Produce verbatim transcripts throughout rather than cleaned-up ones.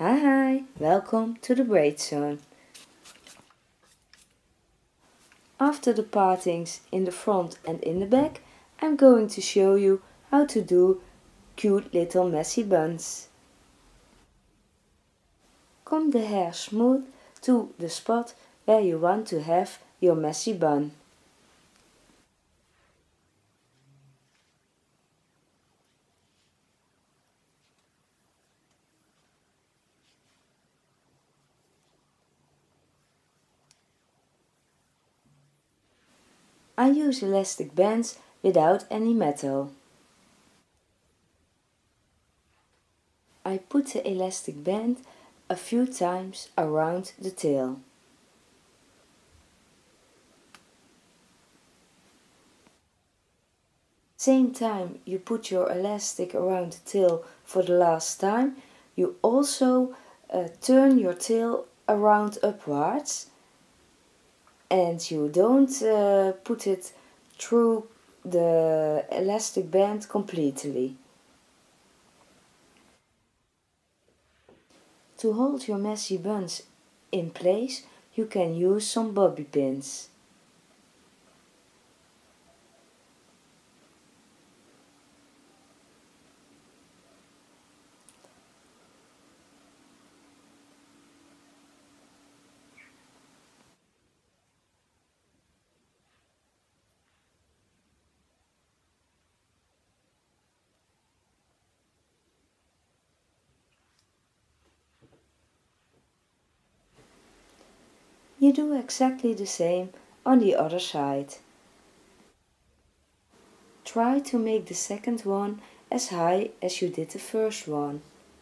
Hi hi, welcome to the braid zone. After the partings in the front and in the back, I'm going to show you how to do cute little messy buns. Comb the hair smooth to the spot where you want to have your messy bun. I use elastic bands without any metal. I put the elastic band a few times around the tail. Same time you put your elastic around the tail for the last time, you also uh, turn your tail around upwards, and you don't uh, put it through the elastic band completely. To hold your messy buns in place, you can use some bobby pins. You do exactly the same on the other side. Try to make the second one as high as you did the first one.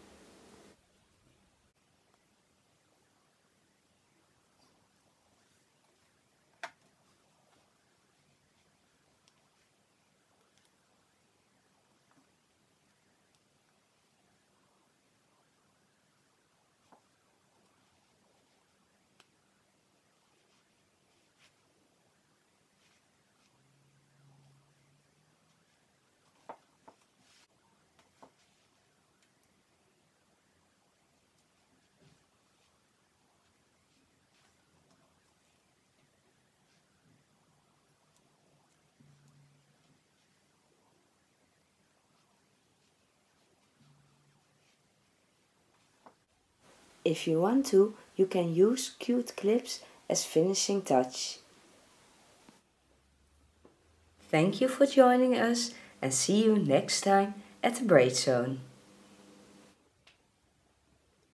If you want to, you can use cute clips as finishing touch. Thank you for joining us and see you next time at the Braid Zone.